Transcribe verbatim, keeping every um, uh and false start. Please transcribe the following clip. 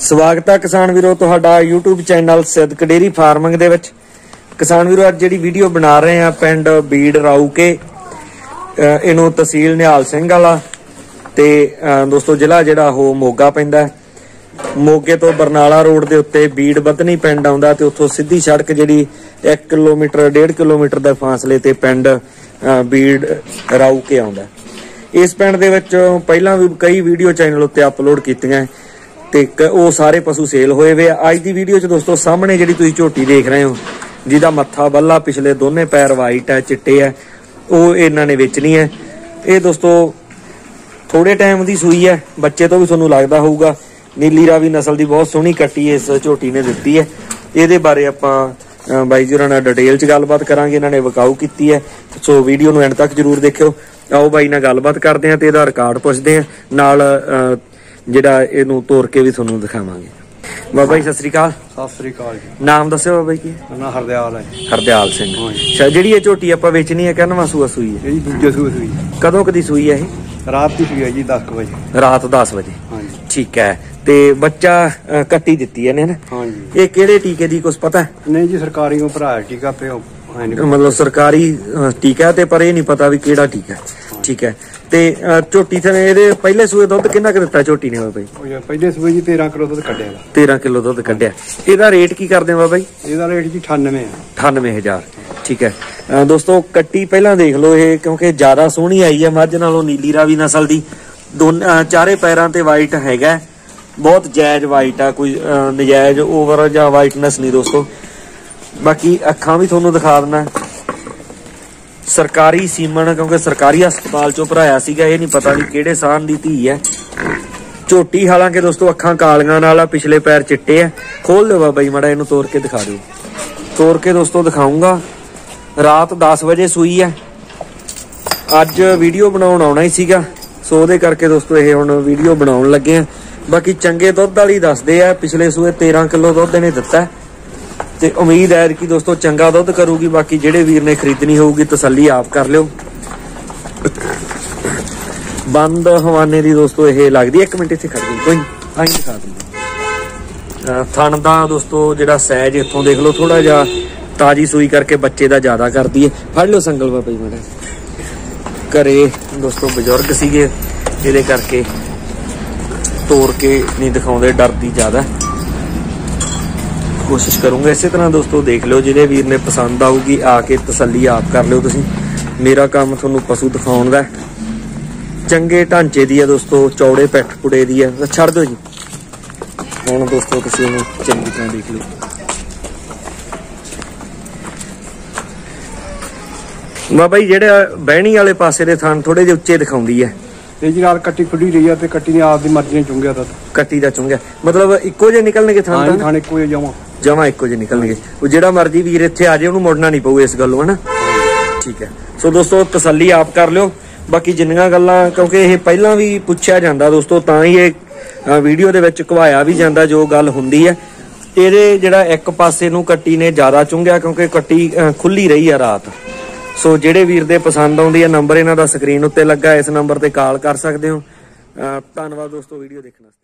स्वागत है किसान वीरो तुहाडा YouTube channel Siddhak dairy farming दे विच। किसान वीरो अज जिहड़ी वीडियो बना रहे हैं पिंड बीड़ राऊके, इहनूं तहसील निहाल सिंह वाला ते दोस्तों जिला जिहड़ा ओह मोगा पैंदा है। मोगे तो बरनाला रोड के उत्ते बीड़ बदनी पिंड आउंदा ते उत्थों सीधी सड़क जिहड़ी एक किलोमीटर डेढ़ किलोमीटर के फासले ते पिंड बीड़ राऊके आउंदा। इस पिंड दे विच पहिलां भी कई वीडियो चैनल उत्ते अपलोड कीतियां ते वो सारे पशु सेल होए वे। अज की वीडियो च दोस्तों सामने जिहड़ी तुसीं झोटी देख रहे हो जिहदा मत्था बल्ला पिछले दोने पैर वाइट है चिट्टे है, वो इन्हां ने वेचनी है। ये दोस्तों थोड़े टाइम की सूई है, बच्चे तो भी तुहानूं लगदा होऊगा। नीली रावी नस्ल की बहुत सोहनी कट्टी इस झोटी ने दित्ती है। ये बारे आपां बाई जी होरां नाल डिटेल च गलबात करांगे। इन्हां ने विकाऊ कीती है, सो वीडियो नूं एंड तक जरूर देखियो। आओ बाई नाल गलबात करदे हां ते इहदा रिकॉर्ड पुछदे हां, नाल जिहड़ा इहनूं तोड़ के भी तुहानूं दिखावांगे। बाबा जी सत श्री अकाल। सत श्री अकाल जी। नाम दस्सिओ बाबा जी की? ना हरदयाल है। हरदयाल सिंह। अच्छा, जिहड़ी ये झोटी आपां वेचनी है किन्नवां सूआ सूई है? ये दूजे सूए सूई। कदों कदी सूई है? ये रात की सूई है जी, दस बजे। रात दस बजे। हाँ जी। ठीक है। ते बच्चा कट्टी दित्ती है ने ना? हाँ जी। ये किहड़े टीके दी कुछ पता है? नहीं जी, सरकारी को भरा टीका पे मतलब सरकारी टीका ते पर ये नहीं पता भी केड़ा टीका। ठीक है। ते झोटी थे ਇਹਦੇ ਪਹਿਲੇ ਸੂਏ ਦੁੱਧ ਕਿੰਨਾ ਕੁ ਦਿੱਤਾ ਝੋਟੀ ਨੇ ਬਾਬਾ ਜੀ? ਪਹਿਲੇ ਸੂਏ ਜੀ तेरह किलो ਦੁੱਧ ਕੱਢਿਆ। तेरह किलो ਦੁੱਧ ਕੱਢਿਆ। ਇਹਦਾ ਰੇਟ ਕੀ ਕਰਦੇ ਆ ਬਾਬਾ ਜੀ? ਇਹਦਾ ਰੇਟ ਜੀ अठानवे है। अठानवे हजार। ठीक है दोस्तों, ਕੱਟੀ ਪਹਿਲਾਂ ਦੇਖ ਲਓ ਇਹ ਕਿਉਂਕਿ ਜ਼ਿਆਦਾ ਸੋਹਣੀ ਆਈ ਹੈ ਮੱਝ ਨਾਲੋਂ। ਨੀਲੀ ਰਾਵੀ ਨਸਲ ਦੀ ਦੋਨੇ ਚਾਰੇ ਪੈਰਾਂ ਤੇ ਵਾਈਟ ਹੈਗਾ, ਬਹੁਤ ਜਾਇਜ਼ ਵਾਈਟ ਆ, ਕੋਈ ਨਜਾਇਜ਼ ਓਵਰ ਜਾਂ ਵਾਈਟਨੈਸ ਨਹੀਂ ਦੋਸਤੋ। ਬਾਕੀ ਅੱਖਾਂ ਵੀ ਤੁਹਾਨੂੰ ਦਿਖਾ ਦਿੰਦਾ। सरकारी सीमन क्योंकि सरकारी हस्पताल चो भराया सीगा, ये नहीं पता नहीं किहड़े साहन दी धी है। झोटी हालांकि दोस्तों अखां कालियां नाल आ, पिछले पैर चिट्टे है। खोल दो बाबा जी माड़ा इहनूं तोड़ के दिखा दो। तोड़ के दोस्तों दिखाऊंगा। रात दस बजे सूई है। अज वीडियो बनाउण आउणा ही सीगा, सो उहदे करके दोस्तों ये हुण वीडियो बनाउण लगे हैं। बाकी चंगे दुध वाली दसदे आ, पिछले सूए तेरह किलो दुध इहने दित्ता है ते उम्मीद है कि दोस्तों चंगा दुध करूगी। बाकी जेडे वीर ने खरीदनी होगी तसल्ली आप कर लियो। बंद हवाने दी दोस्तों ये लगती। एक मिनट इत्थे खड़ गई, कोई आई दिखा दूंगा। थण दा दोस्तों जेड़ा सैज इत्थों देख लो, थोड़ा जा ताजी सूई करके बच्चे दा ज्यादा करती है। फड़ लो संगल बाबा जी मेरा। घरे दोस्तों बजुर्ग सीगे, इहदे करके तोड़ के नहीं दिखाउंदे, डरदी ज्यादा। कोशिश करूंगा इसी तरह दोस्तों देख लो, जिहड़े वीर ने पसंद आऊगी आके तसल्ली आप कर लो तुसीं। मेरा काम तुहानूं पशु दिखाउण दा। चंगे ढांचे दी है दोस्तों, चौड़े पैठ पुड़े दी है। छड़ दो जी। हुण दोस्तों तुसीं इहनूं चंगी तरह देख लो। बाबा जी जिहड़े बहणी वाले पासे दे थण थोड़े जिहे उच्चे दिखाउंदी है। जी रात कट्टी खुली रही है, कट्टी ने आप दी मर्जी ने चुंगिया दुध। कट्टी दा चुंगिया मतलब इक्को जे निकलणगे थण? हां थण इक्को जे जमा जमा इक्को जे निकलणगे। वो जेड़ा मर्जी वीर इत्थे आ जाए उहनूं मुड़ना नहीं पऊ इस गल्लों, है ना? ठीक है। सो दोस्तों तसल्ली आप कर लियो। बाकी जिन्नियां गल्लां क्योंकि ये पहलां भी पुछया जांदा दोस्तों, तां ही ये वीडियो दे विच घवाया भी जांदा जो गल हुंदी है। इहदे जेड़ा एक पासे नूं कट्टी ने ज्यादा चुंगिया क्योंकि कट्टी खुली रही है रात। सो जेडे वीर दे पसंद आउंदी है, नंबर इन्हां दा स्क्रीन उत्ते लगा, इस नंबर ते कॉल कर सकदे हो। धन्नवाद दोस्तों वीडियो देखने।